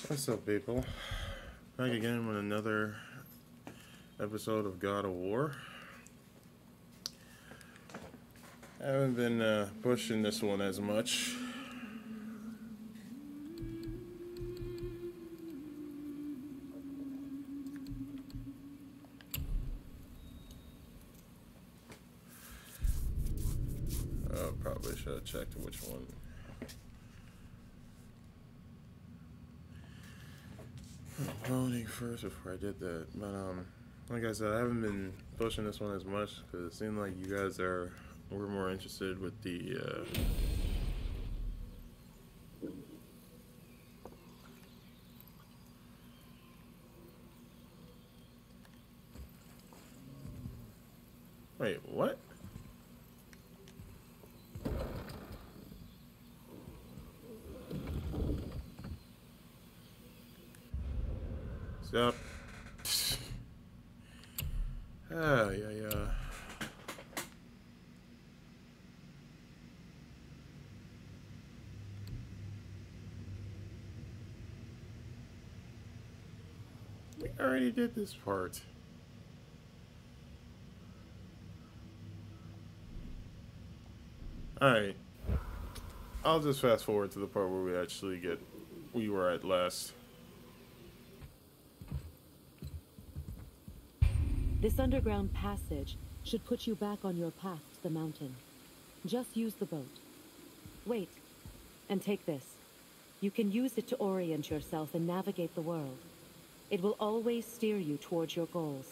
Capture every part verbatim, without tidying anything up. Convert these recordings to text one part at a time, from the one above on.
What's up, people? Back again with another episode of God of War. I haven't been uh, pushing this one as much. Uh, probably should have checked which one. Loading first before I did that, but um, like I said, I haven't been pushing this one as much because it seemed like you guys are were more interested with the uh, wait, what? Stop. Ah, yeah, yeah. We already did this part. Alright. I'll just fast forward to the part where we actually get we were at last. This underground passage should put you back on your path to the mountain. Just use the boat. Wait, and take this. You can use it to orient yourself and navigate the world. It will always steer you towards your goals.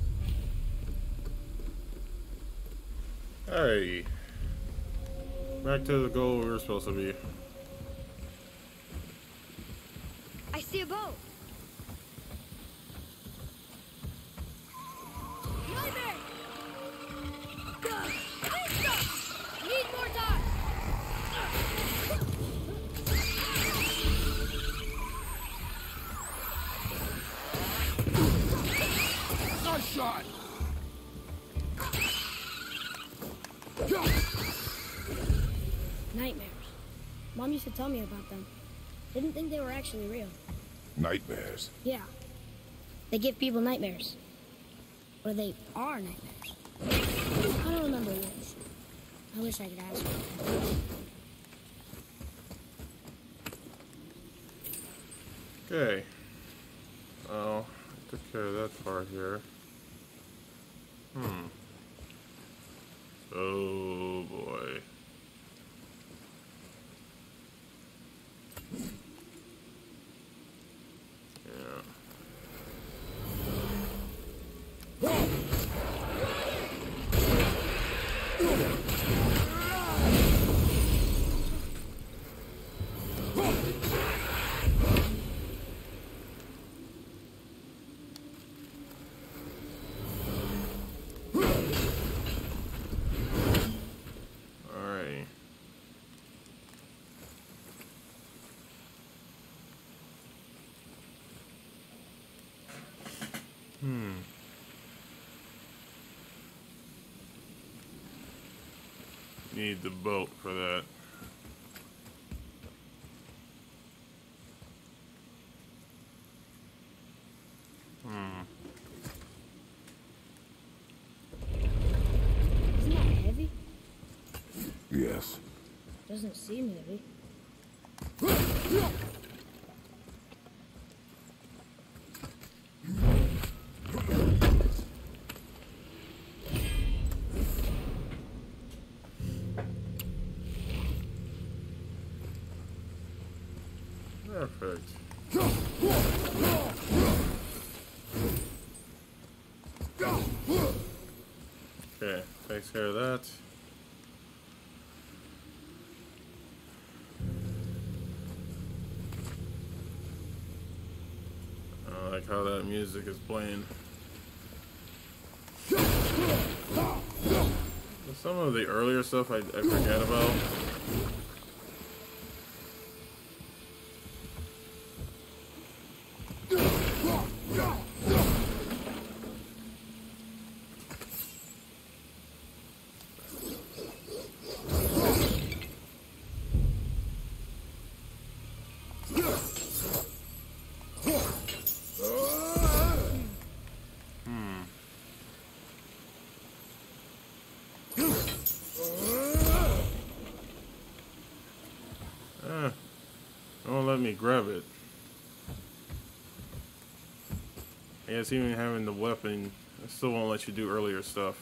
Hey. Back to the goal we were supposed to be. I see a boat. Need more time. Nice shot. Nightmares. Mom used to tell me about them. Didn't think they were actually real. Nightmares? Yeah. They give people nightmares. Or they are nightmares. I don't remember which. I wish I could ask her. Okay. Oh, I took care of that part here. Hmm. Oh boy. Yeah. Hmm. Need the boat for that. Hmm. Isn't that heavy? Yes. Doesn't seem heavy. Perfect. Okay, takes care of that. I like how that music is playing. Some of the earlier stuff I, I forget about. let me grab it. I guess even having the weapon, it still won't let you do earlier stuff.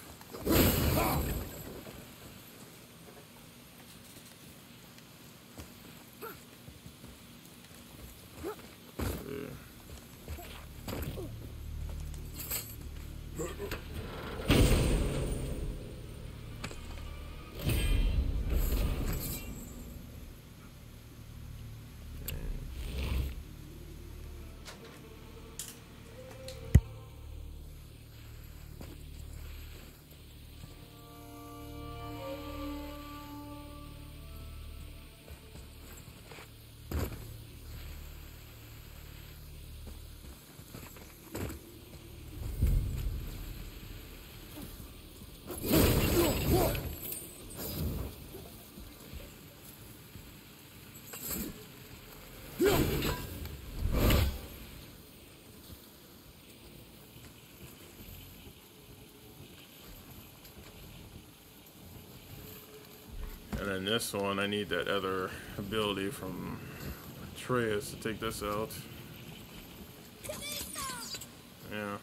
And then this one, I need that other ability from Atreus to take this out. Yeah.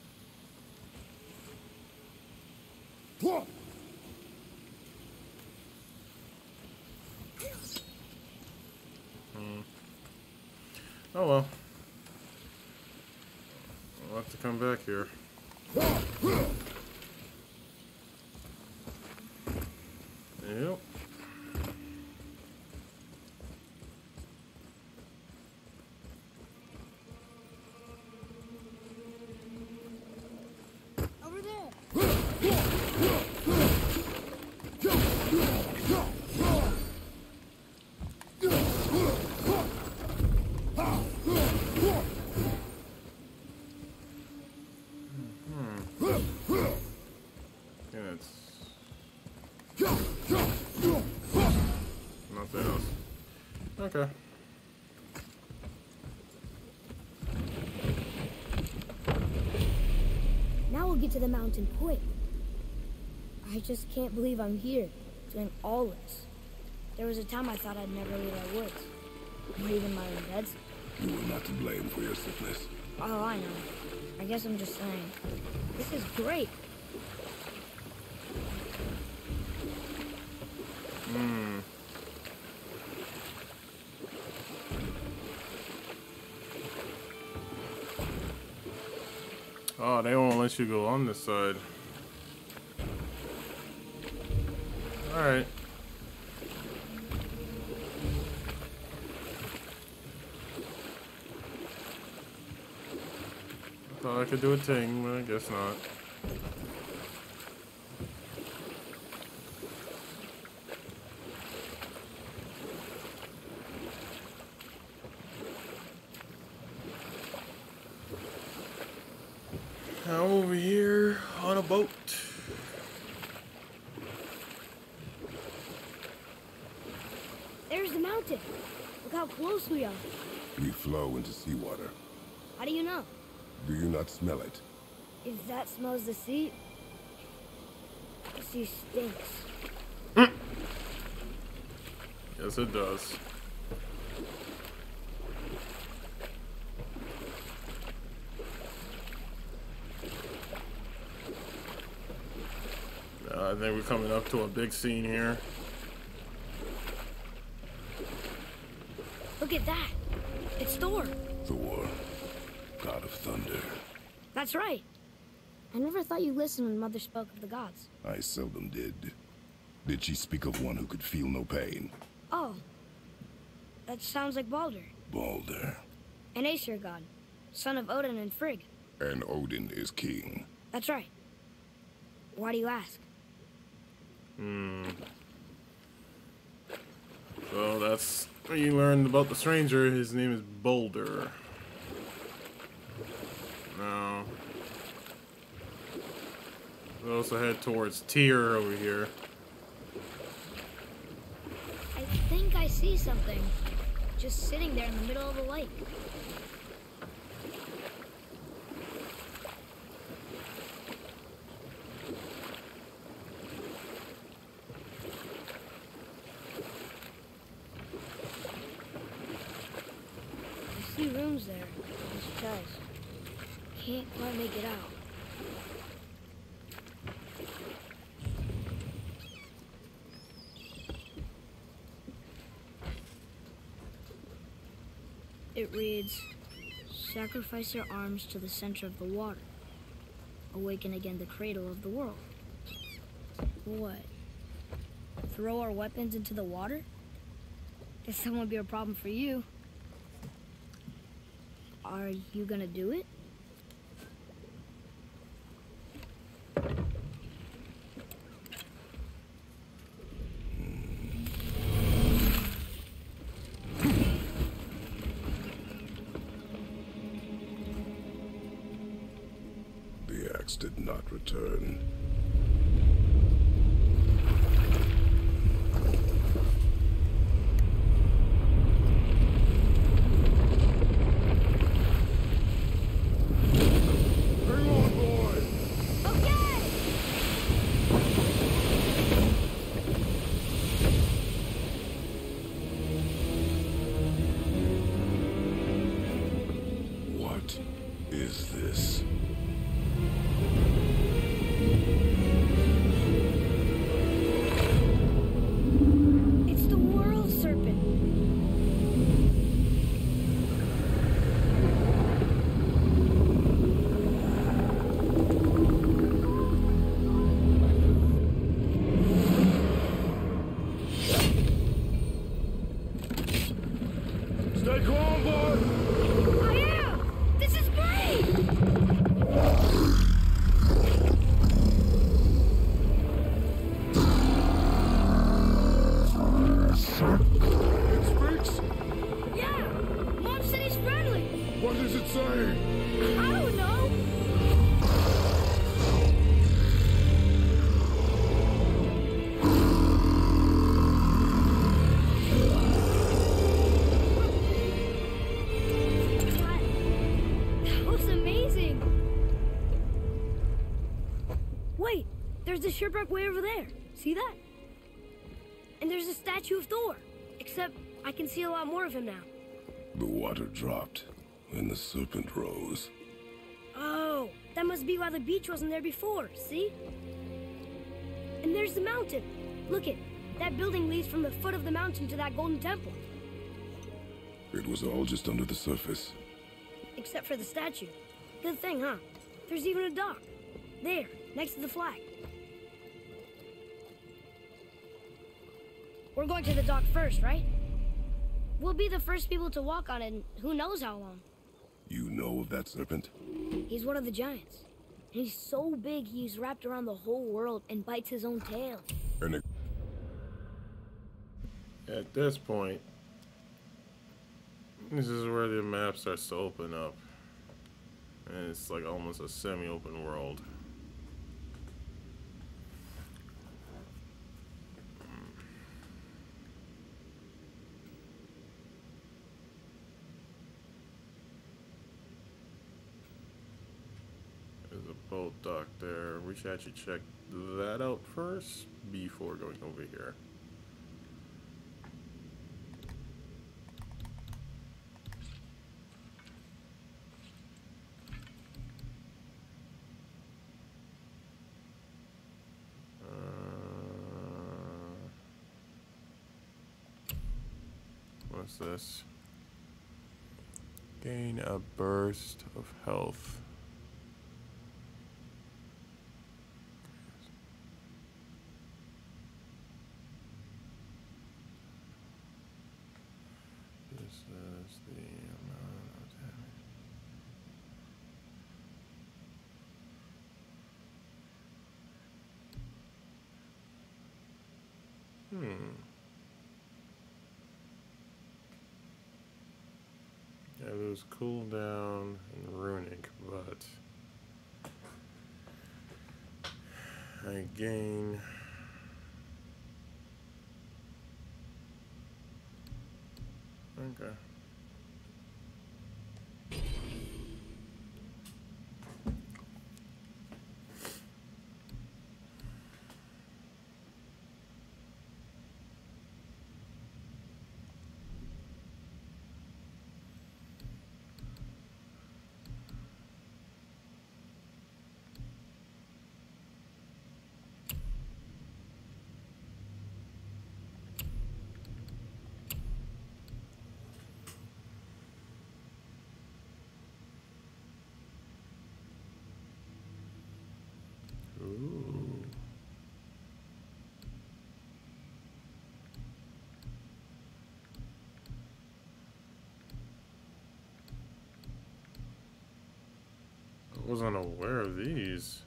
Hmm. Oh well. I'll have to come back here. Yep. Over there. Nothing else. Okay. Now we'll get to the mountain quick. I just can't believe I'm here, doing all this. There was a time I thought I'd never leave our woods, or even my own beds. You were not to blame for your sickness. Oh, I know. I guess I'm just saying. This is great. Hmm. Oh, they won't let you go on this side. Alright. I thought I could do a thing, but I guess not. Now over here on a boat. There's the mountain. Look how close we are. We flow into seawater. How do you know? Do you not smell it? If that smells the sea, the sea stinks. Yes, it does. Uh, I think we're coming up to a big scene here. Look at that. It's Thor. Thor, god of thunder. That's right. I never thought you listened when Mother spoke of the gods. I seldom did. Did she speak of one who could feel no pain? Oh. That sounds like Baldur. Baldur. An Aesir god. Son of Odin and Frigg. And Odin is king. That's right. Why do you ask? Hmm. So that's what you learned about the stranger. His name is Baldur. Now, we also head towards Tyr over here. I think I see something. Just sitting there in the middle of the lake. see rooms there. This chest. Can't quite make it out. It reads, sacrifice your arms to the center of the water. Awaken again the cradle of the world. What? Throw our weapons into the water? Guess that won't be a problem for you. Are you gonna do it? The axe did not return. Is this? It's the world serpent. Stay calm, boy! I am! This is great! It speaks? Yeah! Mom said he's friendly! What does it say? I don't know! That was amazing! Wait! There's the shipwreck way over there. See that? And there's a statue of Thor. Except I can see a lot more of him now. The water dropped, and the serpent rose. Oh, that must be why the beach wasn't there before, see? And there's the mountain. Look it, that building leads from the foot of the mountain to that golden temple. It was all just under the surface. Except for the statue. Good thing, huh? There's even a dock. There, next to the flag. We're going to the dock first, right? We'll be the first people to walk on it in who knows how long. You know of that serpent? He's one of the giants. And he's so big he's wrapped around the whole world and bites his own tail. And it... At this point, this is where the map starts to open up. And it's like almost a semi-open world. There's a boat dock there. We should actually check that out first before going over here. What's this? Gain a burst of health. This is the amount of damage. Hmm. I lose cooldown and runic, but I gain okay. wasn't aware of these.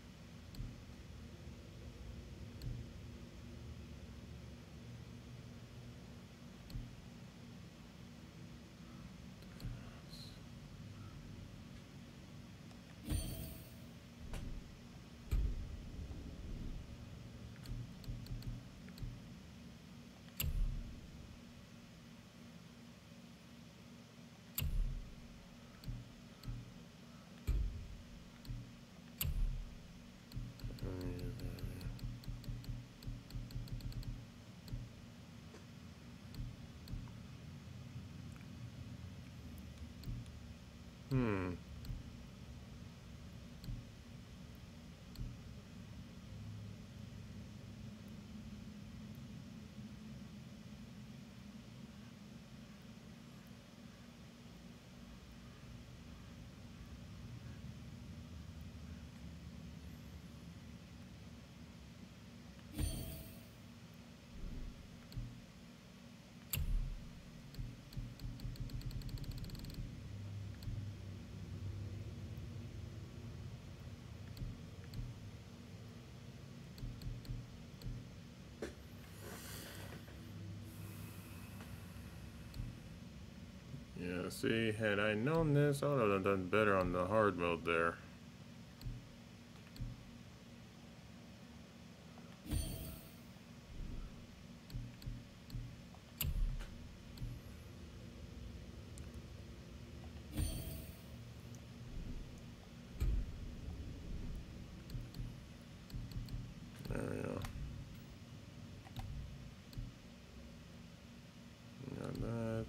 Hmm. Yeah, see, had I known this, I would have done better on the hard mode there. There we go. Got that.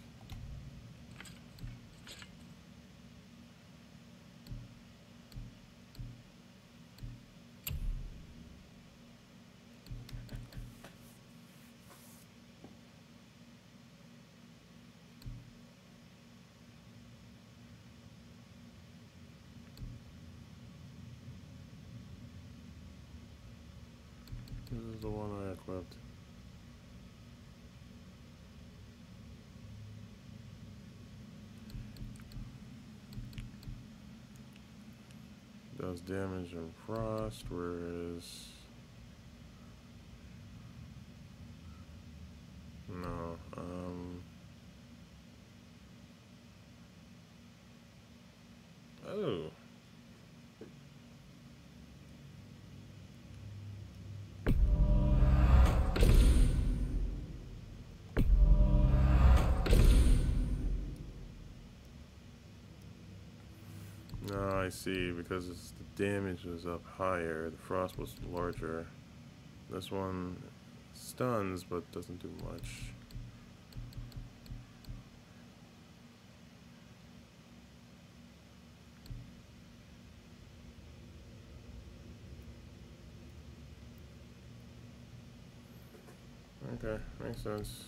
This is the one I equipped. Does damage in frost, whereas no, um oh. No, I see, because it's, the damage was up higher, the frost was larger. This one stuns, but doesn't do much. Okay, makes sense.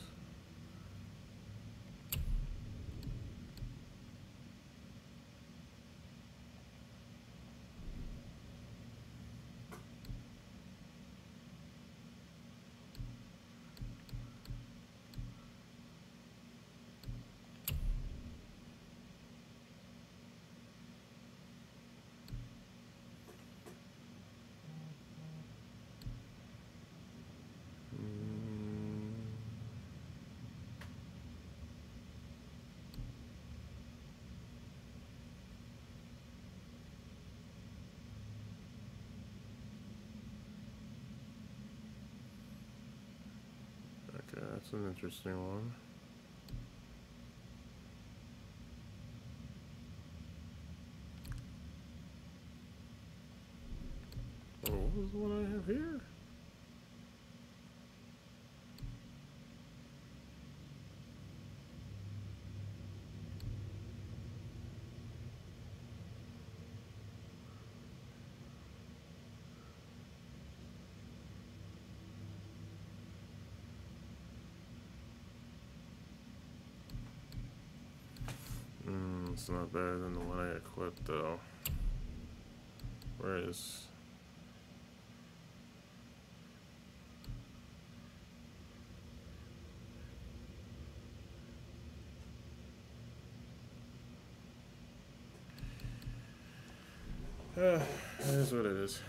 Okay, that's an interesting one. Oh, what was the one I have here? Mm, it's not better than the one I equipped though. Where is... Uh, it is what it is.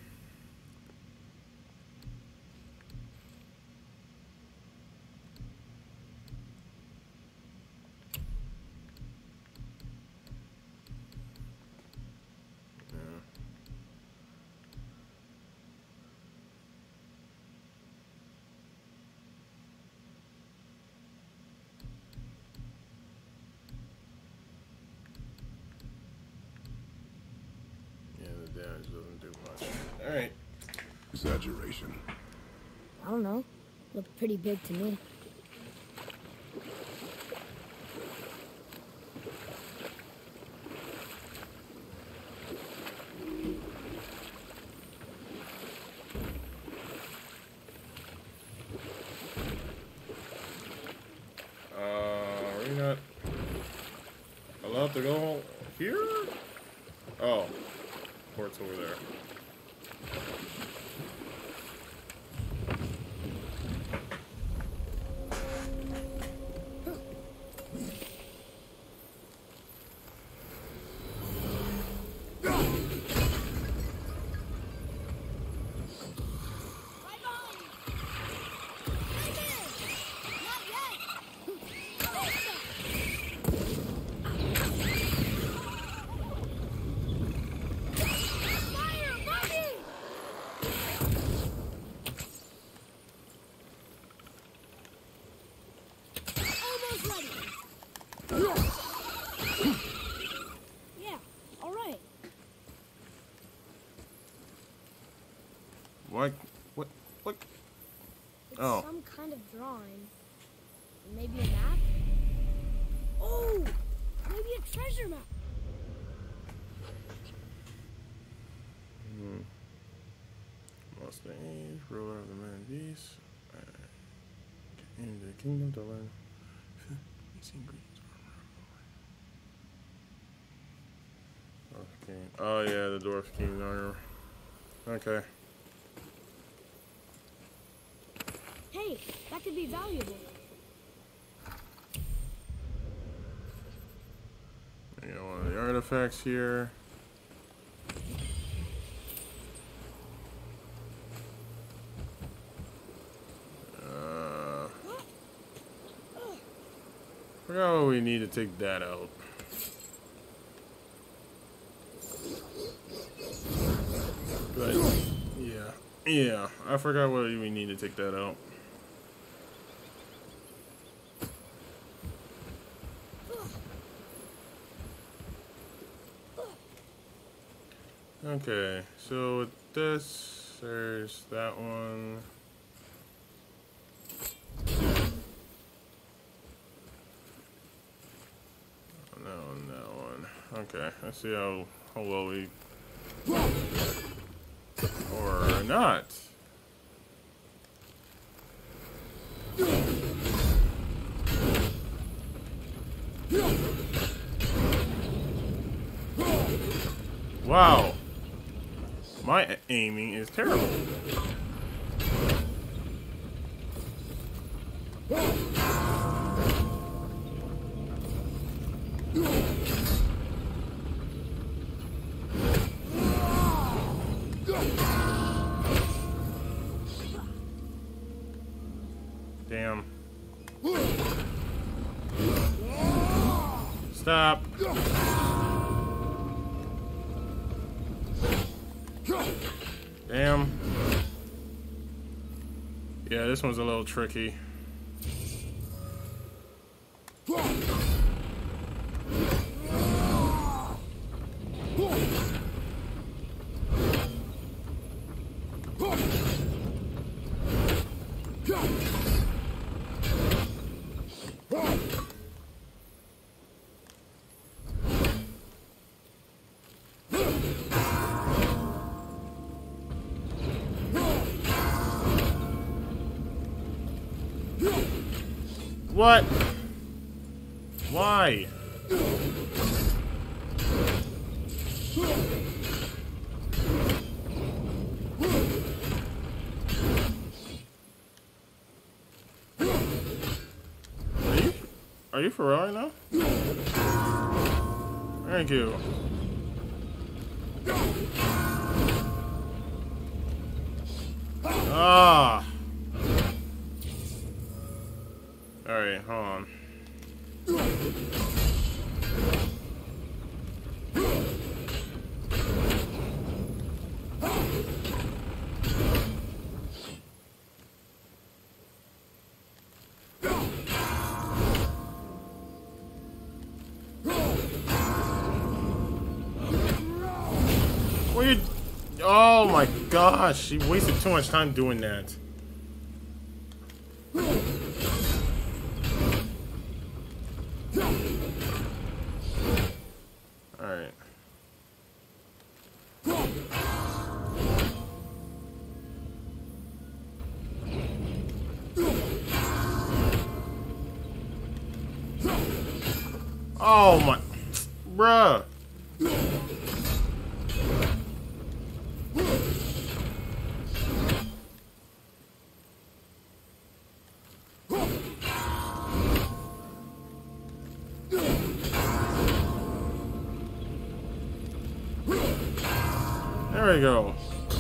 Doesn't do much. All right. Exaggeration. I don't know. Looked pretty big to me. Uh, are we not allowed to go here? Oh. Port's over there. What? What? What? It's oh. some kind of drawing. Maybe a map? Oh! Maybe a treasure map. Hmm. Mustang, ruler of the man beast. Uh, in the kingdom to learn. Dwarf King. Oh yeah, the Dwarf King armor. Okay. Hey, that could be valuable. You got one of the artifacts here. Uh, forgot what we need to take that out. But yeah, yeah, I forgot what we need to take that out. Okay, so with this, there's that one. Oh, that one, that one. Okay, let's see how, how well we... Or not. Wow. My aiming is terrible. Damn. Stop. Damn. Yeah, this one's a little tricky. What? Why? Are you, are you for real right now? Thank you. Ah. All right, hold on. What are you? Oh my gosh, she wasted too much time doing that. Alright. Oh my, bruh. There we go.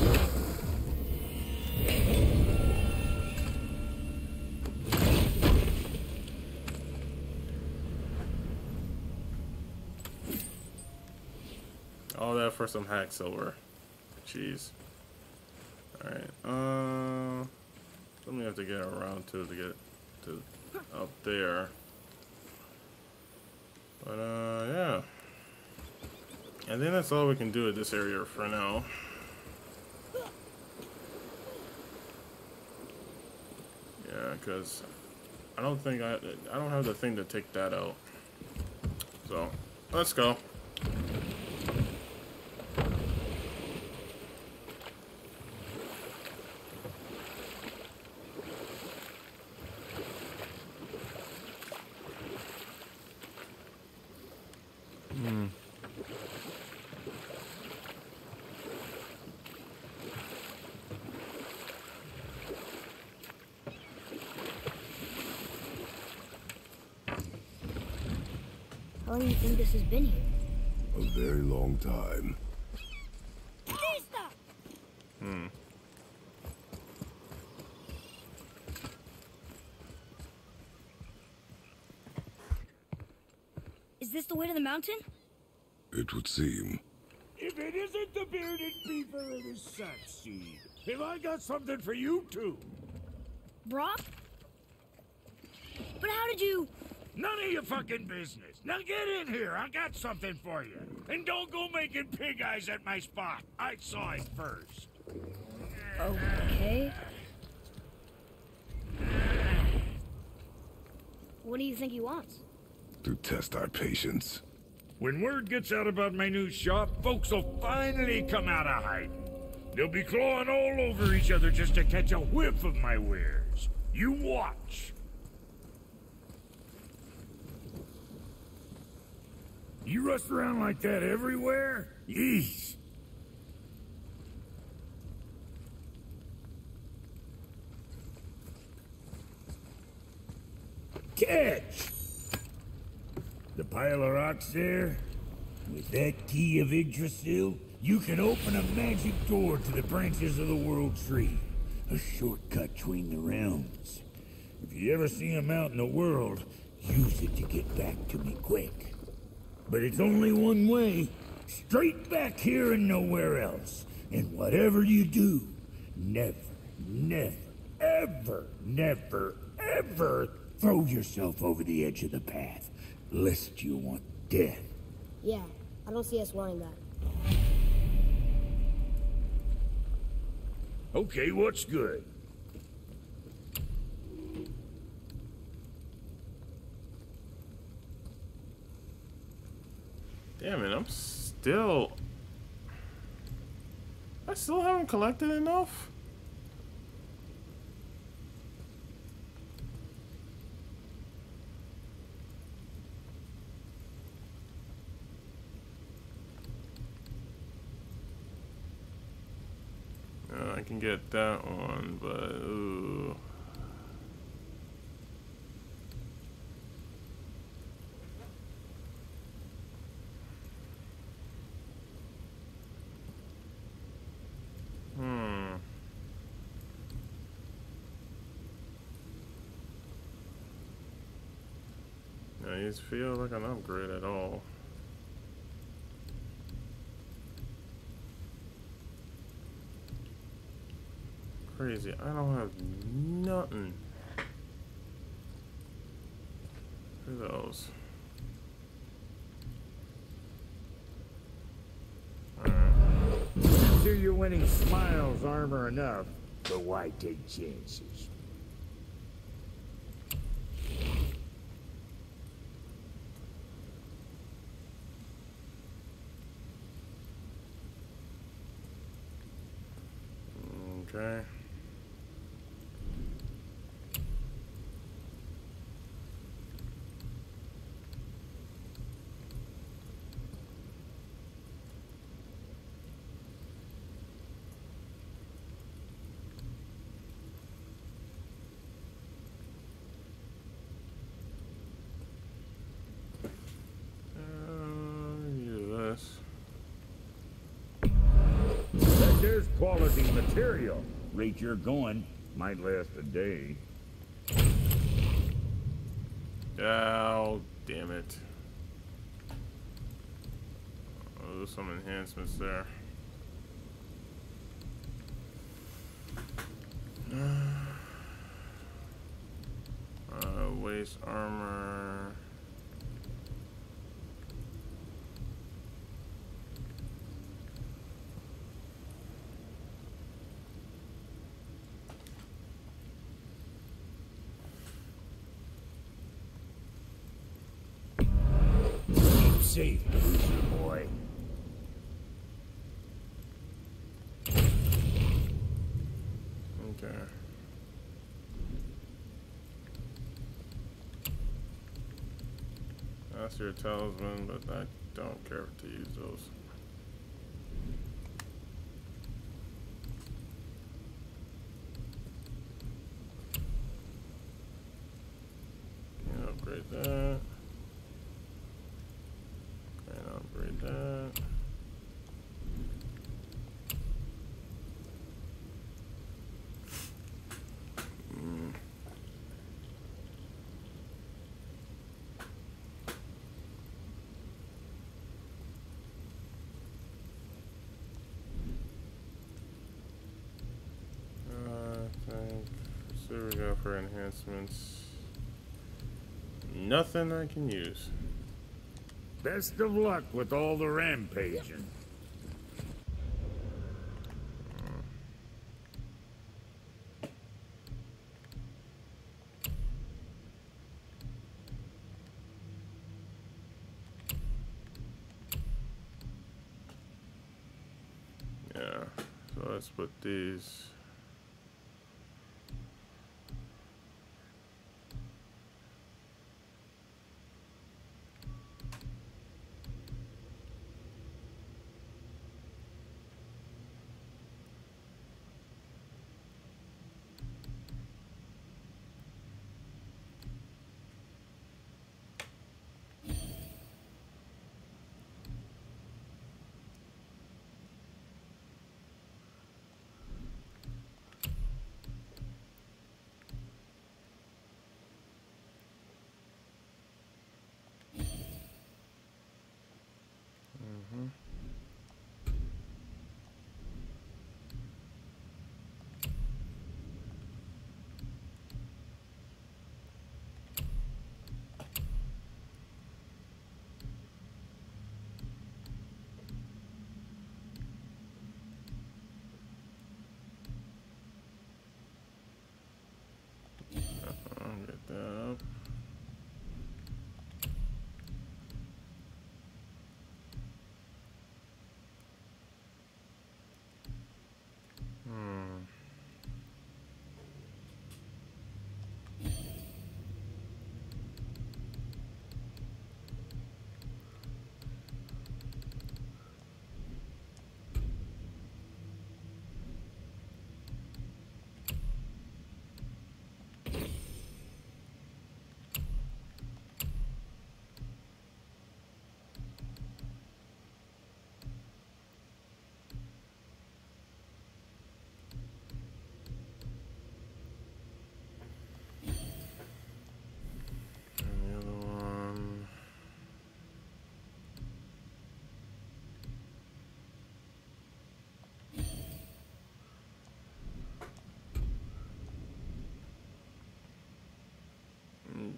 All that for some hack silver. Jeez. Alright, uh something I have to get around to to get to up there. But uh yeah. I think that's all we can do at this area for now. Yeah, because I don't think I I don't have the thing to take that out. So let's go. Hmm. How long do you think this has been here? A very long time. Hmm. Is this the way to the mountain? It would seem. If it isn't the bearded beaver, it is Sackseed. Have I got something for you too? Brock? But how did you... None of your fucking business. Now get in here. I got something for you. And don't go making pig eyes at my spot. I saw it first. Okay. What do you think he wants? To test our patience. When word gets out about my new shop, folks will finally come out of hiding. They'll be clawing all over each other just to catch a whiff of my wares. You watch. You rush around like that everywhere? Yeesh. Catch! The pile of rocks there? With that key of Yggdrasil, you can open a magic door to the branches of the World Tree. A shortcut between the realms. If you ever see him out in the world, use it to get back to me quick. But it's only one way. Straight back here and nowhere else. And whatever you do, never, never, ever, never, ever throw yourself over the edge of the path, lest you want death. Yeah, I don't see us wanting that. Okay, what's good? Damn it, I'm still... I still haven't collected enough? Uh, I can get that one, but... Ooh. Hmm. Yeah, these feel like an upgrade at all. Crazy. I don't have nothing. Look at those. Sure you're winning Smiles armor enough, but why take chances? Okay. There's quality material. Rate you're going might last a day. Oh, damn it. Oh, there's some enhancements there. Uh, waist armor. Safe, loser boy. Okay. That's your talisman, but I don't care to use those. Can't upgrade that. Can't upgrade that. Mm. I think, so we go for enhancements. Nothing I can use. Best of luck with all the rampaging. Yeah, so let's put these.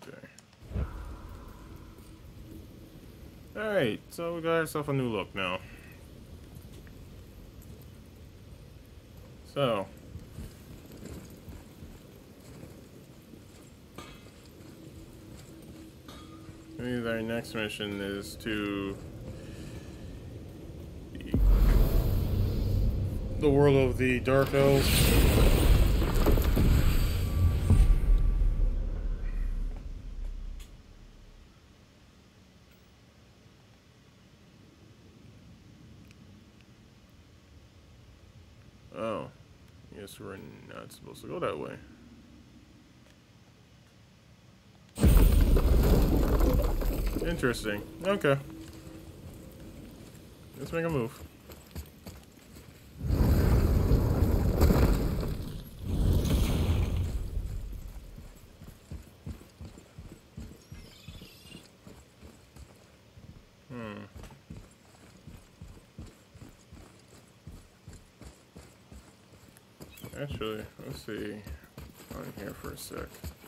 Okay. Alright, so we got ourselves a new look now. So. Maybe our next mission is to the, the world of the Dark Elves. Oh, yes, we're not supposed to go that way. Interesting. Okay. Let's make a move. Hmm. Actually, let's see on here for a sec.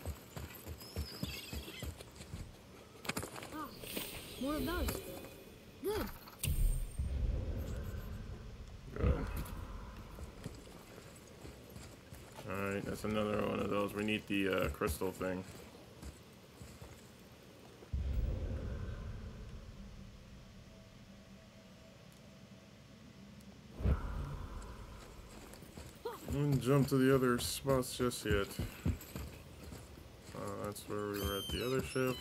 Oh, more of those. Good. Good. Alright, that's another one of those. We need the uh, crystal thing. I didn't jump to the other spots just yet. Uh, that's where we were at the other ship.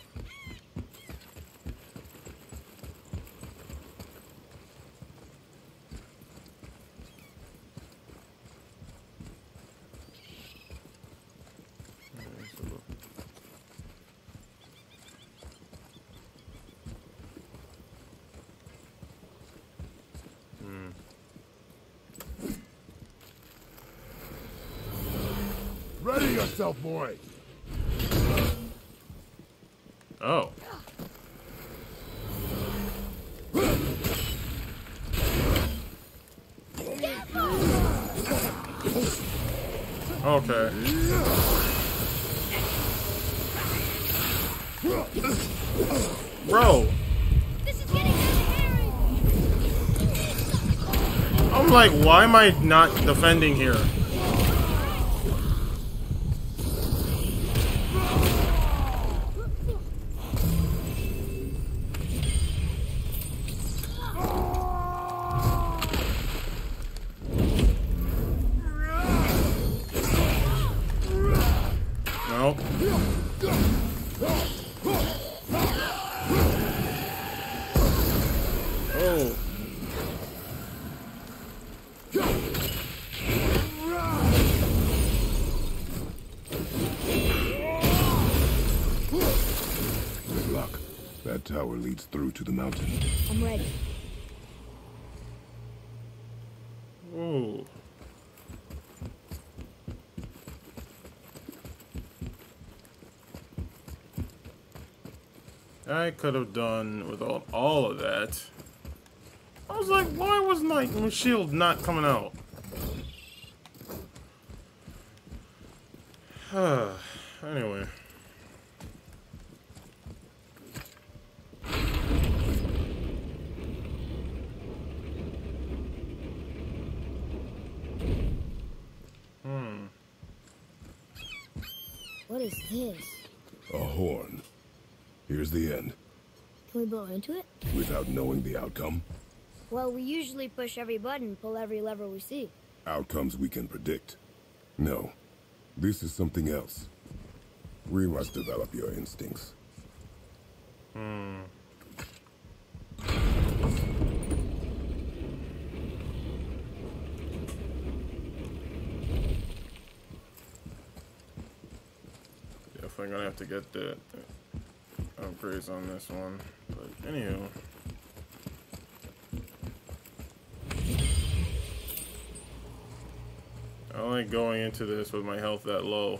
Ready yourself, boy. Oh. Okay. Bro. This is getting hairy. I'm like, why am I not defending here? No. Oh. Good luck. That tower leads through to the mountain. I'm ready. Ooh. I could have done without all of that. I was like, why was my, my shield not coming out? Anyway. Hmm. What is this? A horn. Here's the end. Can we blow into it? Without knowing the outcome, Well, we usually push every button, pull every lever we see. outcomes we can predict. No, this is something else. We must develop your instincts. Hmm. Definitely gonna have to get the upgrades on this one. But anywho. I don't like going into this with my health that low.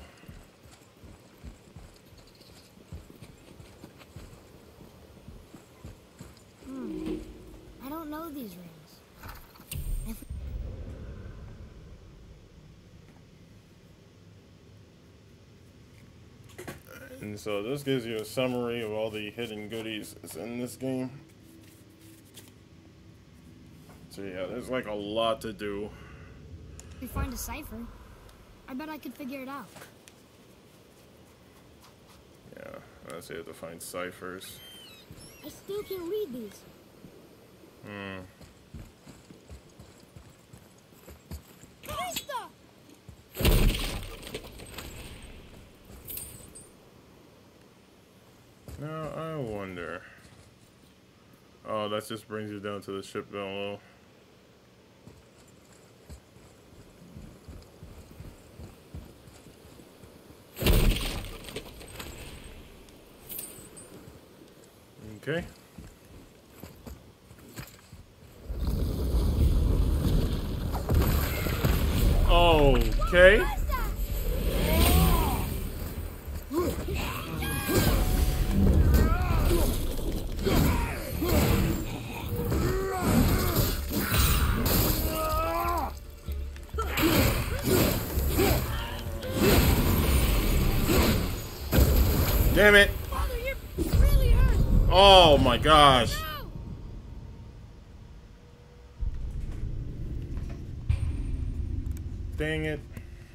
Hmm. I don't know these rings. If And And so this gives you a summary of all the hidden goodies that's in this game. So yeah, there's like a lot to do. If we find a cipher, I bet I could figure it out. Yeah, that's it, to find ciphers. I still can't read these. Hmm. Now I wonder. Oh, that just brings you down to the ship below. Okay. Okay. Damn it. Father, you're really hurt. Oh my gosh. Dang it.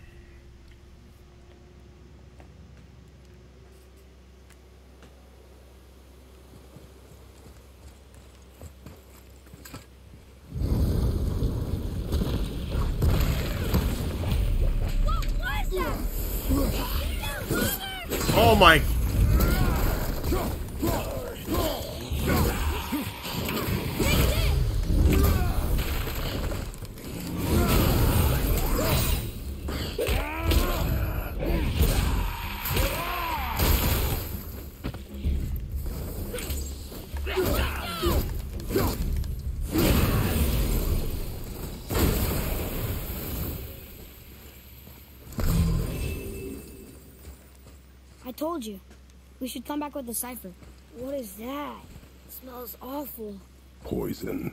What was that? Oh my. I told you. We should come back with the cipher. What is that? It smells awful. Poison.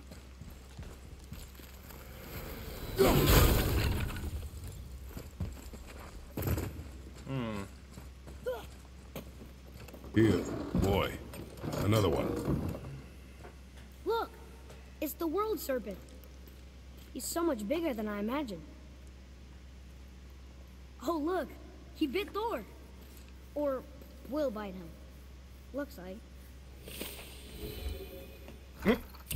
Hmm. Here, boy. Another one. Look! It's the world serpent. He's so much bigger than I imagined. Oh, look! He bit Thor! Or will bite him. Looks like. Hmm.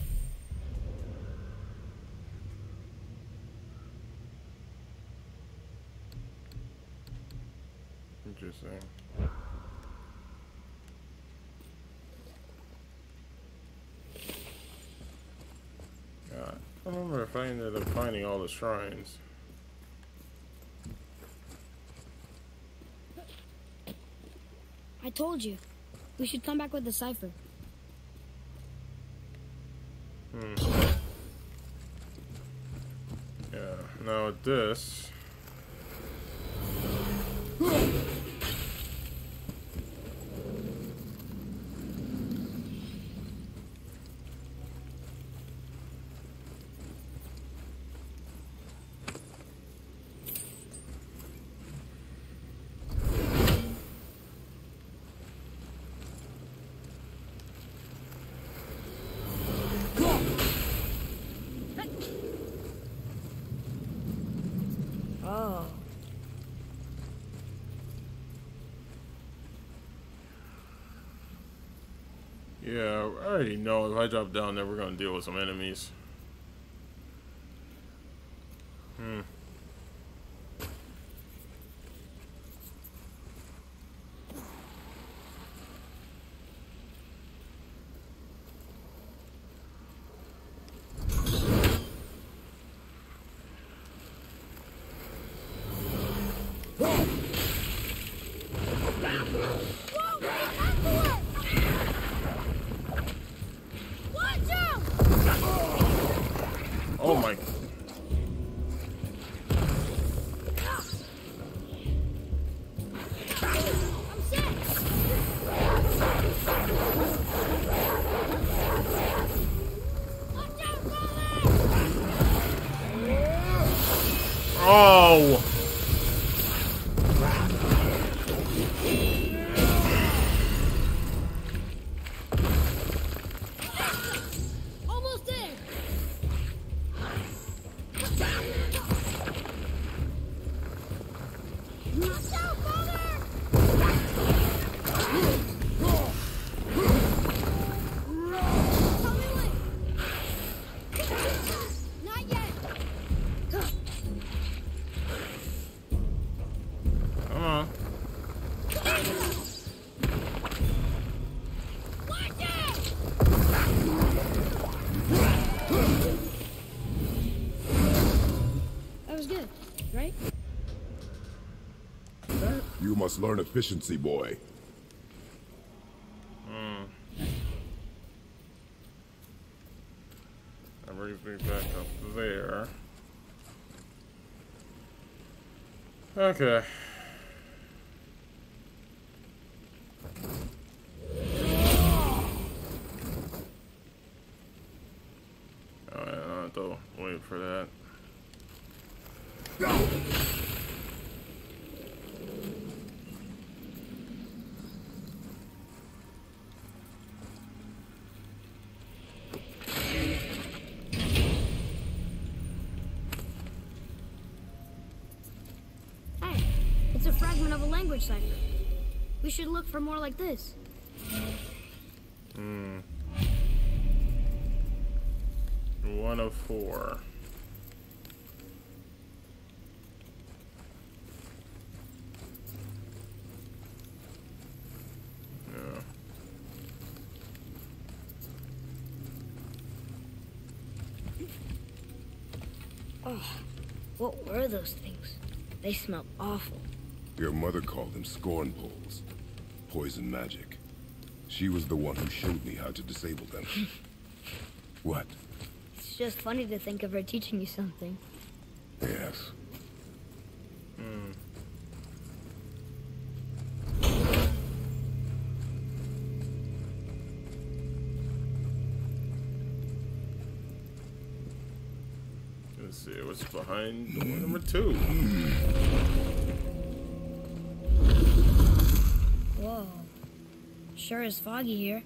Interesting. God, I remember if I ended up finding all the shrines. I told you. We should come back with the cipher. Hmm. Yeah, now with this. Oh. Yeah, I already know if I drop down there, we're gonna deal with some enemies. Hmm. Oh my. Oh. Sounds good, right? You must learn efficiency, boy. Hmm. That brings me back up there. Okay. Oh, yeah, I don't have to wait for that. Hey, it's a fragment of a language cipher. We should look for more like this. Hmm. One of four. Yeah. Oh, what were those things? They smell awful. Your mother called them scorn poles. Poison magic. She was the one who showed me how to disable them. What? It's just funny to think of her teaching you something. Yes. Hmm. Let's see what's behind door number two. Whoa. Sure is foggy here.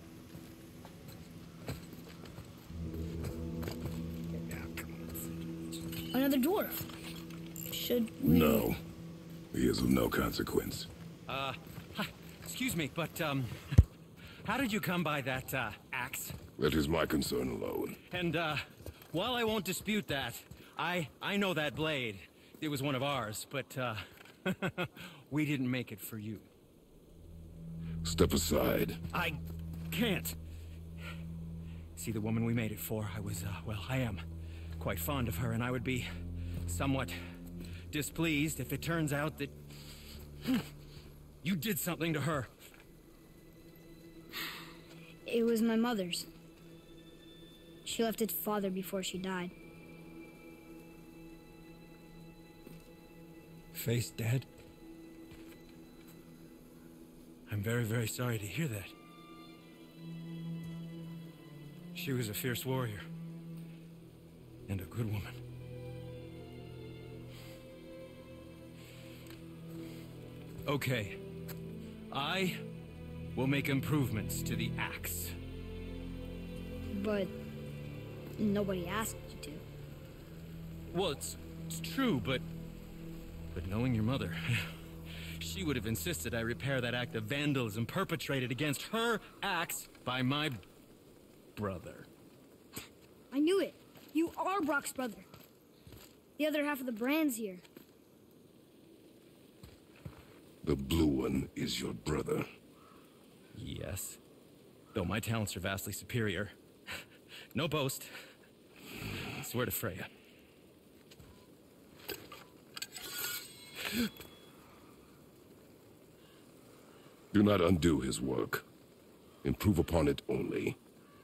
Another dwarf. Should we... No. He is of no consequence. Uh, hi, excuse me, but, um, how did you come by that, uh, axe? That is my concern alone. And, uh, while I won't dispute that, I, I know that blade. It was one of ours, but, uh, we didn't make it for you. Step aside. I can't. See, the woman we made it for, I was, uh, well, I am quite fond of her, and I would be somewhat displeased if it turns out that you did something to her. It was my mother's. She left its father before she died. Face dead? I'm very, very sorry to hear that. She was a fierce warrior. And a good woman. Okay. I will make improvements to the axe. But nobody asked you to. Well, it's, it's true, but... But knowing your mother... She would have insisted I repair that act of vandalism perpetrated against her axe by my brother. I knew it. You are Brock's brother. The other half of the brand's here. The blue one is your brother. Yes. Though my talents are vastly superior. No boast. I swear to Freya. Do not undo his work. Improve upon it only.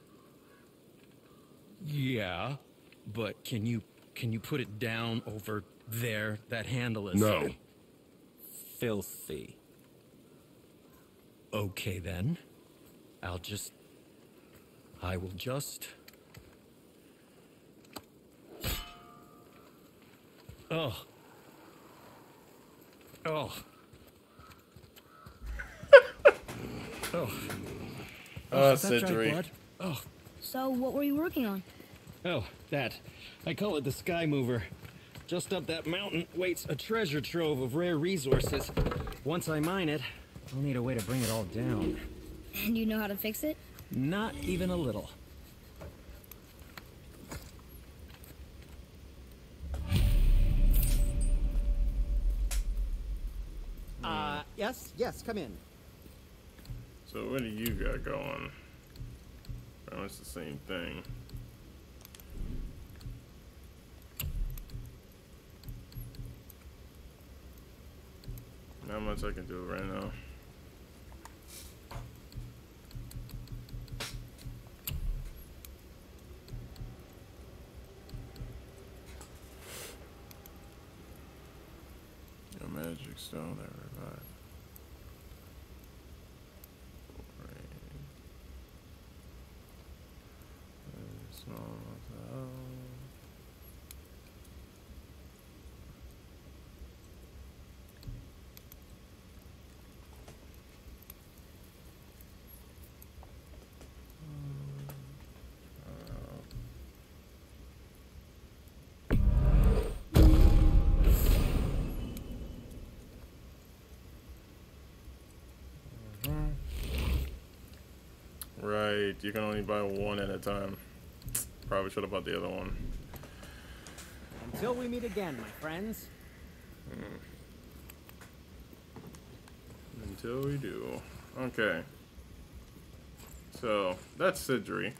Yeah, but can you can you put it down over there? That handle is No. filthy. Okay then. I'll just I will just Oh. Oh. Oh. Oh, is that dry Sindri. blood? Oh. So, what were you working on? Oh, that. I call it the Sky Mover. Just up that mountain waits a treasure trove of rare resources. Once I mine it, I'll need a way to bring it all down. And you know how to fix it? Not even a little. Uh, yes, yes, come in. So what do you got going? Oh, it's the same thing. Not much I can do right now. A magic stone that revives. Right, you can only buy one at a time. Probably should have bought the other one. Until we meet again, my friends. Hmm. Until we do. Okay. So, that's Sindri.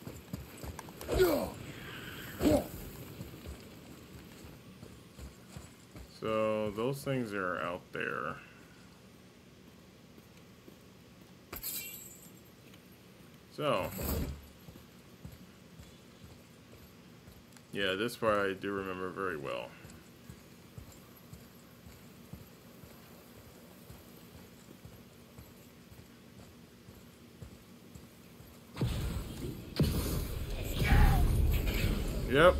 So, those things are out there. So, yeah, this part I do remember very well. Yep.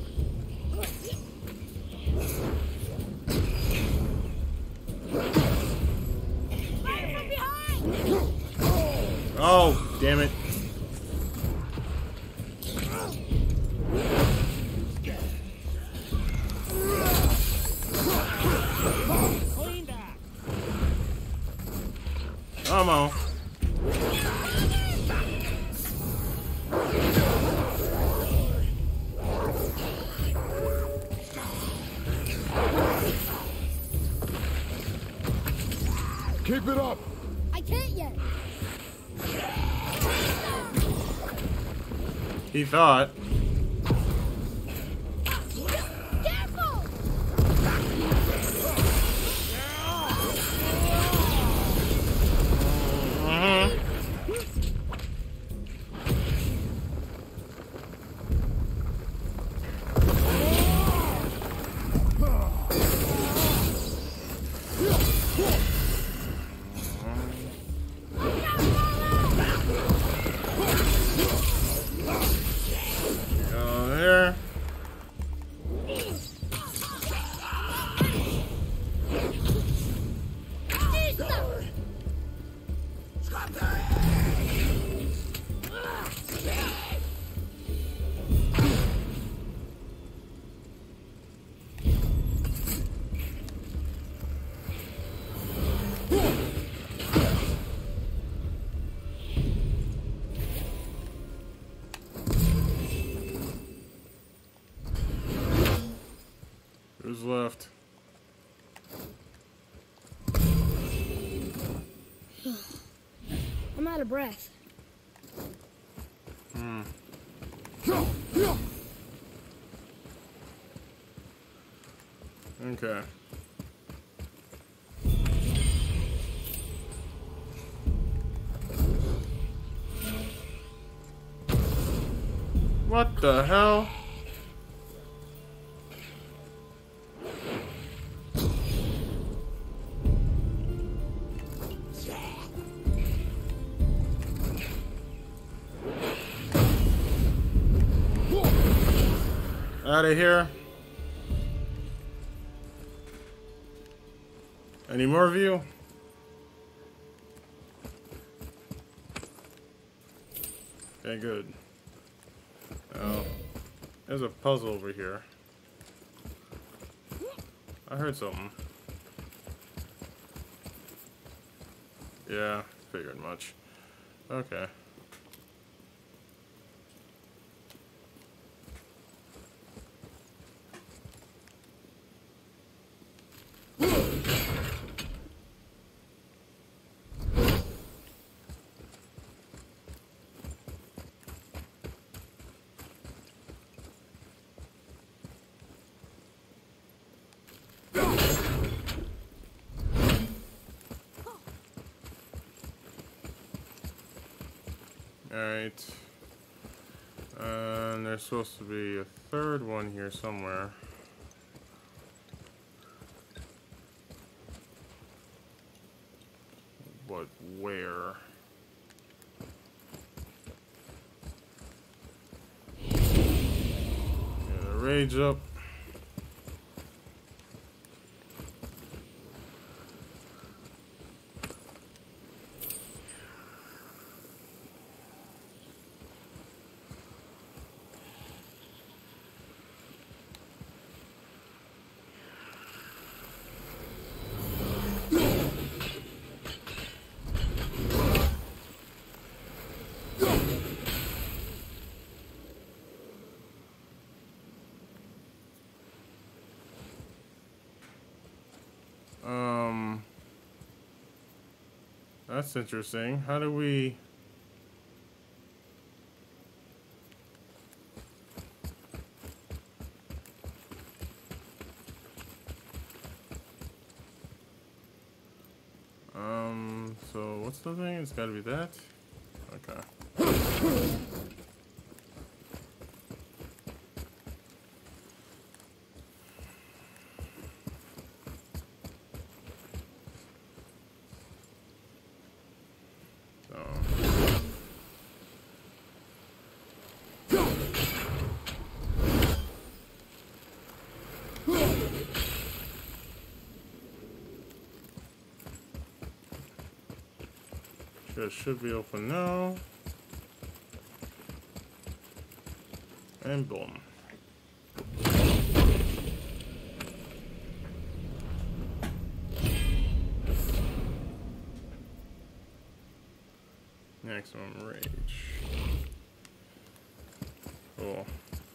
Oh, damn it. Come on. Keep it up. I can't yet. He thought. Careful! Mm-hmm. Go there. Who's left? I'm out of breath. Hmm. Okay. What the hell? Out of here. Any more of you? Okay, good. Oh, there's a puzzle over here. I heard something. Yeah, figured much. Okay. Alright. And there's supposed to be a third one here somewhere. But where? Yeah, the rage up. Um, that's interesting. How do we... Um, so what's the thing? It's gotta be that? Okay. It should be open now. And boom. Maximum rage. Cool.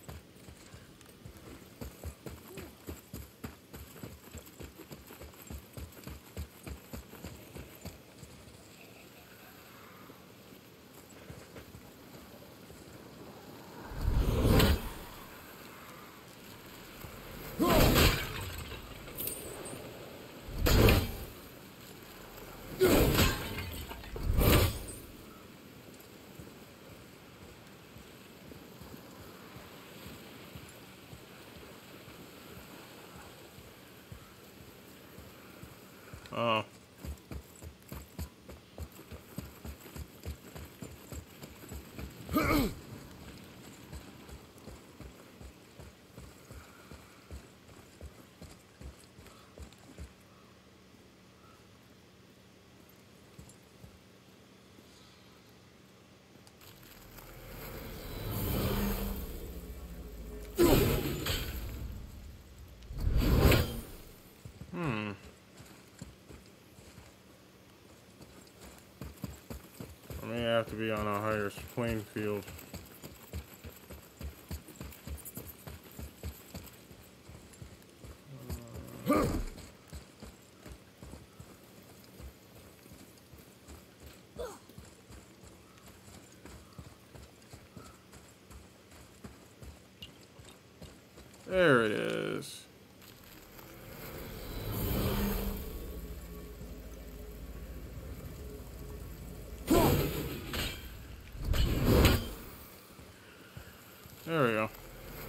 Oh. Hmm. I may have to be on a higher playing field. Uh, there it is. There we go.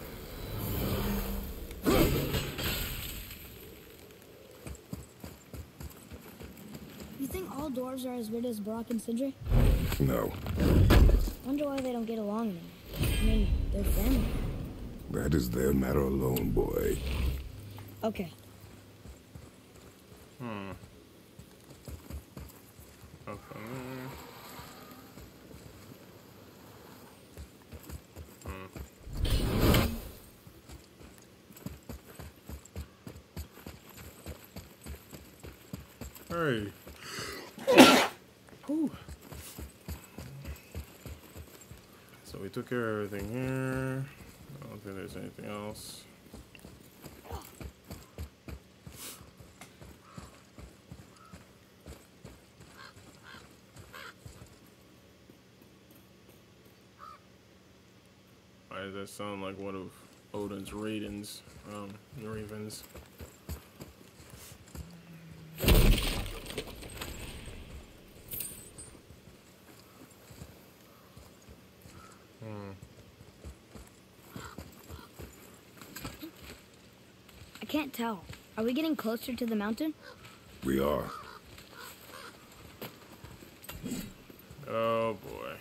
You think all dwarves are as weird as Brock and Sindri? No. Wonder why they don't get along anymore. I mean, they're family. That is their matter alone, boy. Okay. Hmm. Okay. Hey. Whew. So we took care of everything here. I don't think there's anything else. Why does that sound like one of Odin's ravens? Um, ravens. Hmm. I can't tell. Are we getting closer to the mountain? We are. Oh boy.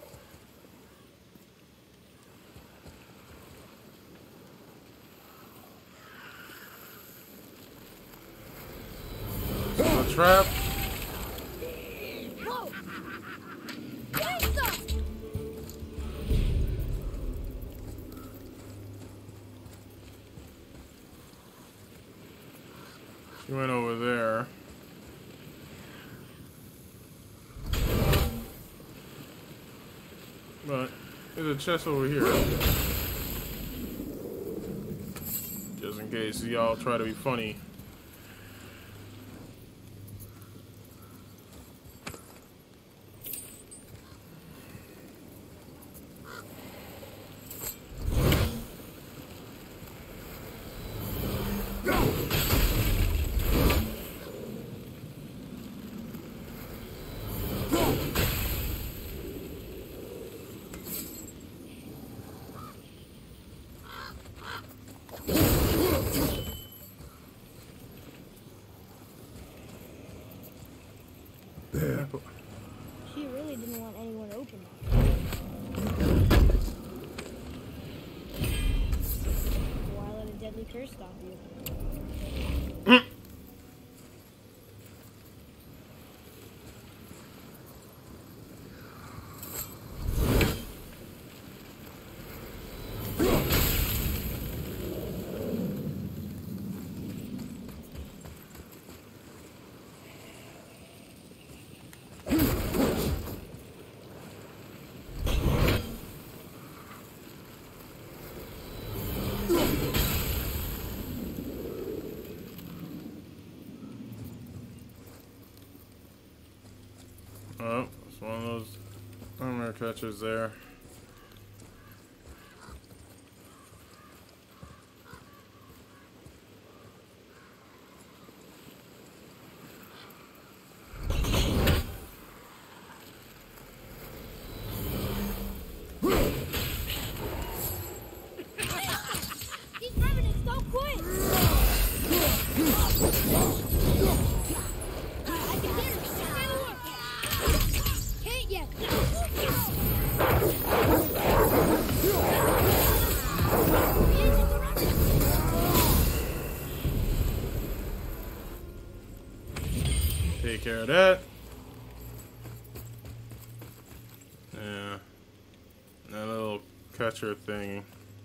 This is a trap. Whoa! Get stuff! She went over there. But there's a chest over here. Just in case y'all try to be funny. There. She really didn't want anyone to open it. Why let a deadly curse stop you? Oh, it's one of those armor catchers there. These revenants don't quit! I can hear it! Can't yet! Take care of that. Yeah. That little catcher thing.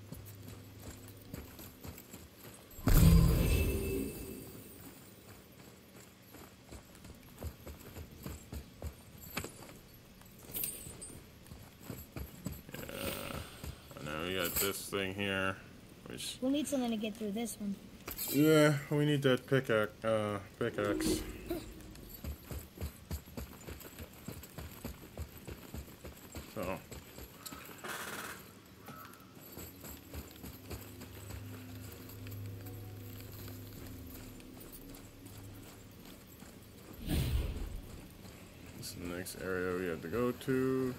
This thing here, which We'll need something to get through this one. yeah, we need that pickaxe. Uh, pickaxe. So this is the next area we have to go to.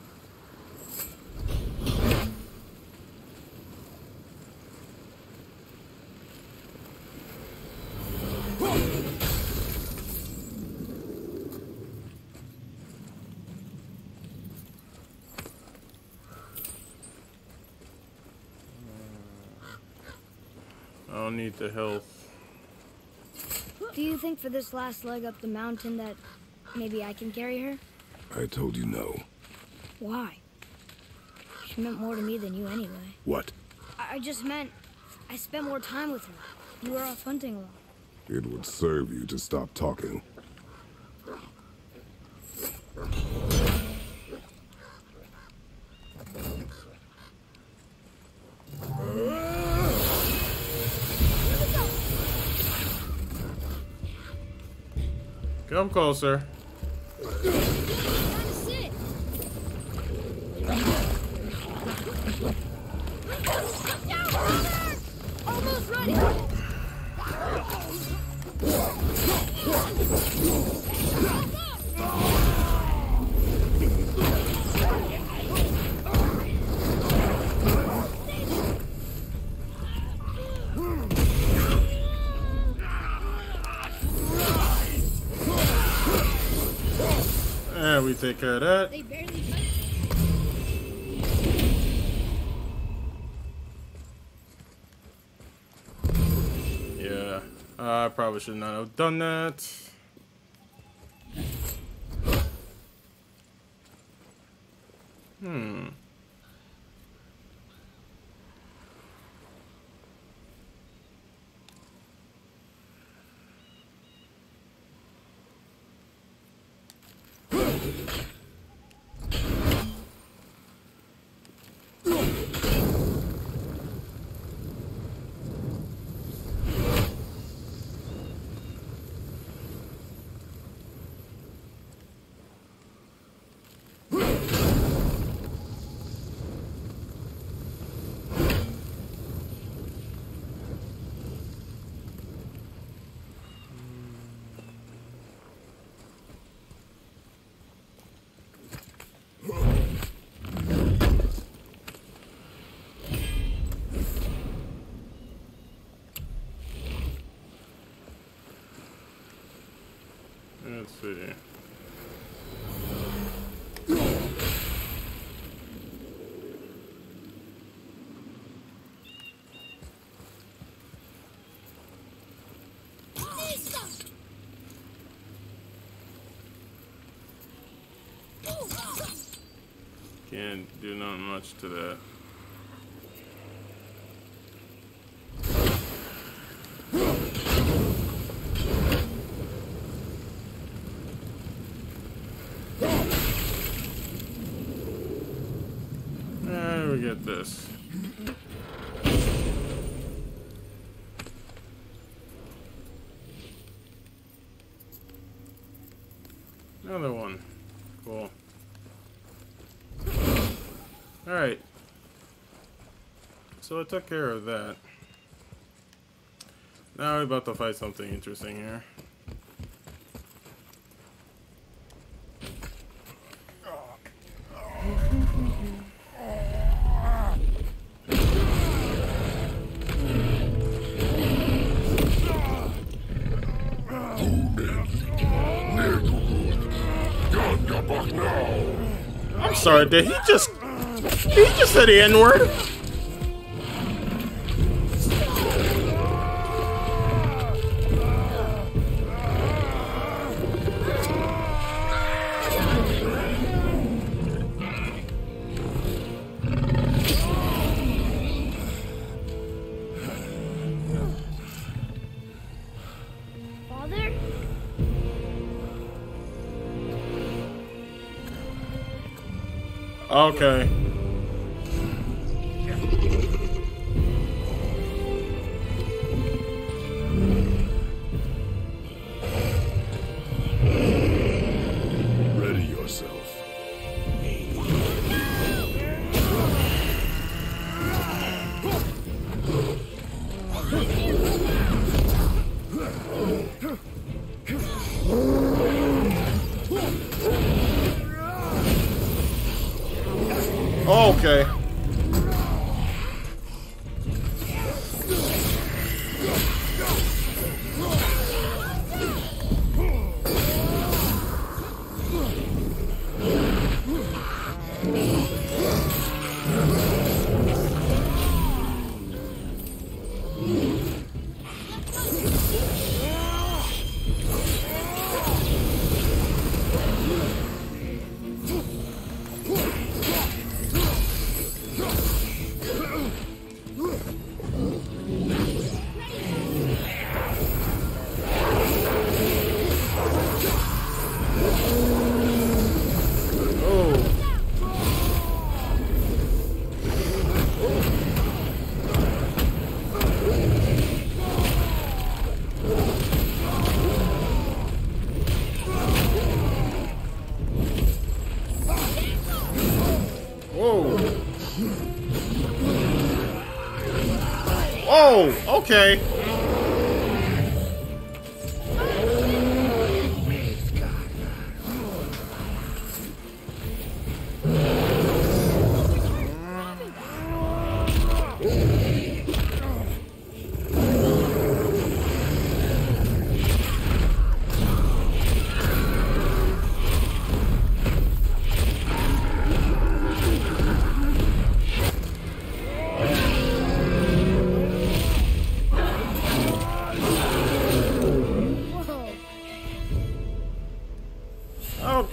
I don't need the health. Do you think for this last leg up the mountain that maybe I can carry her? I told you no. Why? She meant more to me than you anyway. What? I, I just meant I spent more time with her. You were off hunting a lot. It would serve you to stop talking. Come closer. Gotta sit! Down, brother! Almost ready! take care of that. They barely touched Yeah, I probably should not have done that. Hmm. Let's see. Can't do not much to that. There we get this. Another one. Cool. Alright. So I took care of that. Now we're about to fight something interesting here. I'm sorry, did he just... He just said the N-word? Father? Okay. Ready yourself. Okay. Oh, okay.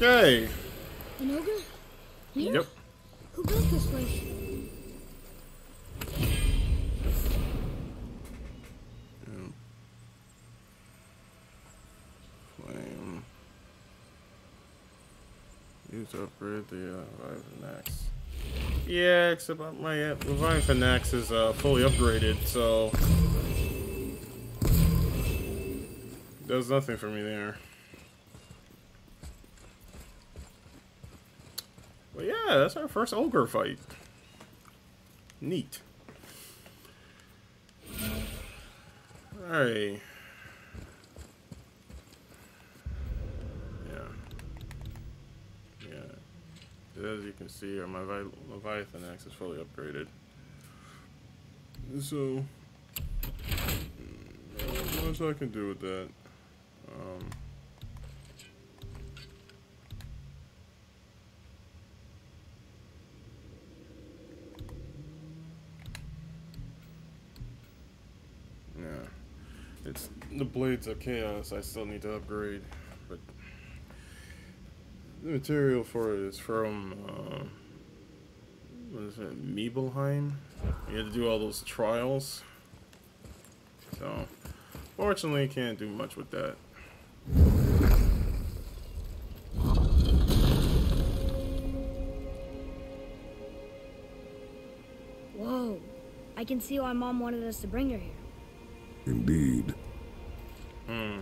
Okay. An ogre? Here? Yep. Who built this place? Flame. Use to upgrade the uh, Leviathan axe. Yeah, except my uh, Leviathan axe is uh, fully upgraded, so does nothing for me there. But yeah, that's our first ogre fight. Neat. Alright. Yeah. Yeah. As you can see, our my Leviathan axe is fully upgraded. So, not much I can do with that. Um, yeah, it's the Blades of Chaos I still need to upgrade, but the material for it is from, uh, what is it, Nibelheim? You had to do all those trials, so fortunately can't do much with that. Whoa. I can see why Mom wanted us to bring her here. Indeed. Hmm.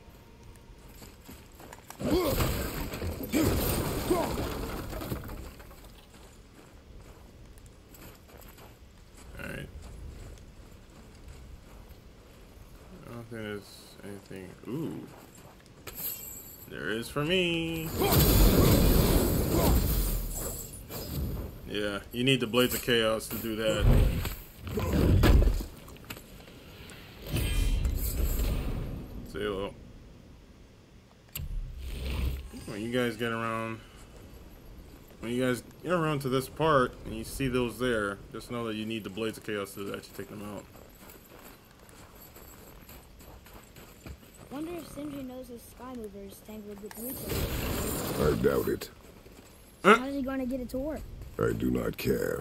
Alright. I don't think there's anything. Ooh. There is for me. Yeah, you need the Blades of Chaos to do that. Say hello. When you guys get around, when you guys get around to this part and you see those there, just know that you need the Blades of Chaos to actually take them out. Wonder if Sindri knows his sky mover is tangled with roots. I doubt it. So how is he going to get it to work? I do not care.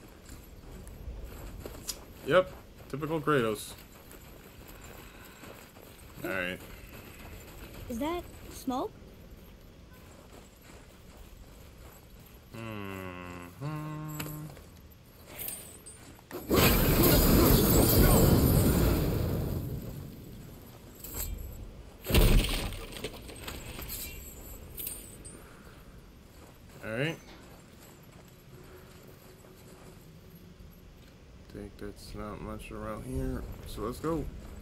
Yep, typical Kratos. Alright. Is that smoke? Mm-hmm. Alright. Think that's not much around here, so let's go.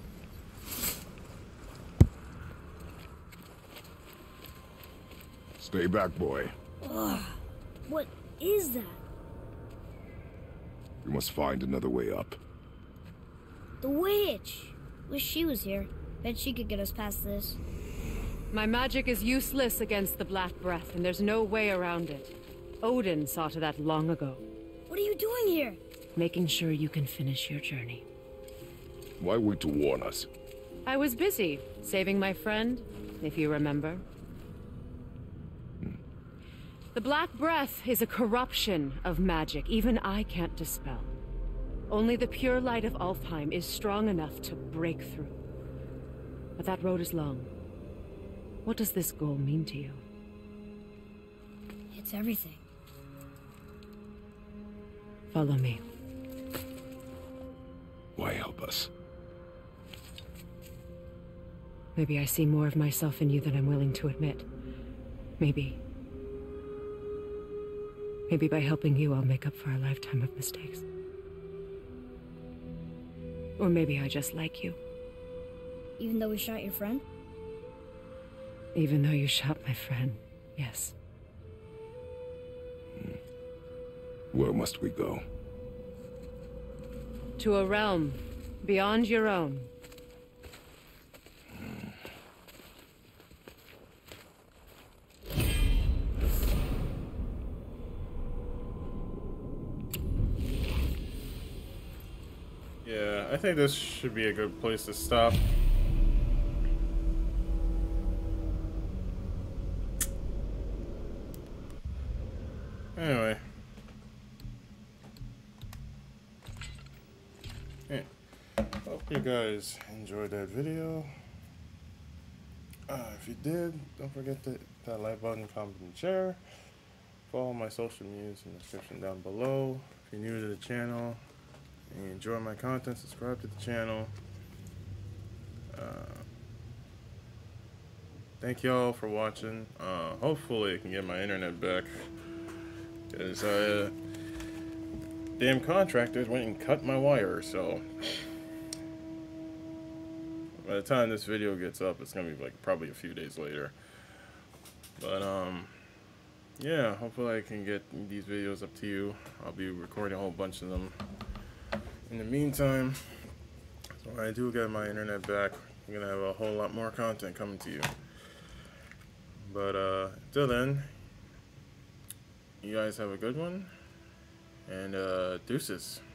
Stay back, boy. Ugh. What is that? We must find another way up. The witch! Wish she was here. Bet she could get us past this. My magic is useless against the Black Breath, and there's no way around it. Odin saw to that long ago. What are you doing here? Making sure you can finish your journey. Why wait to warn us? I was busy, saving my friend, if you remember. The Black Breath is a corruption of magic even I can't dispel. Only the pure light of Alfheim is strong enough to break through. But that road is long. What does this goal mean to you? It's everything. Follow me. Why help us? Maybe I see more of myself in you than I'm willing to admit. Maybe. Maybe by helping you, I'll make up for a lifetime of mistakes. Or maybe I just like you. Even though we shot your friend? Even though you shot my friend, yes. Where must we go? To a realm beyond your own. Yeah, I think this should be a good place to stop. Yeah. Hope you guys enjoyed that video. Uh, if you did, don't forget to hit that like button, comment, and share. Follow my social medias in the description down below. If you're new to the channel and you enjoy my content, subscribe to the channel. Uh, thank y'all for watching. Uh, hopefully I can get my internet back. Because uh, damn contractors went and cut my wire, so by the time this video gets up, it's gonna be like probably a few days later. But um, yeah, hopefully I can get these videos up to you. I'll be recording a whole bunch of them. In the meantime, so when I do get my internet back, I'm gonna have a whole lot more content coming to you. But uh, until then, you guys have a good one, and uh, deuces.